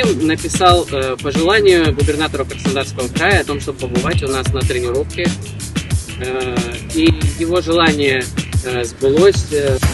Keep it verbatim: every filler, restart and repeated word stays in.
Вадим написал э, пожелание губернатору Краснодарского края о том, чтобы побывать у нас на тренировке. Э, и его желание э, сбылось.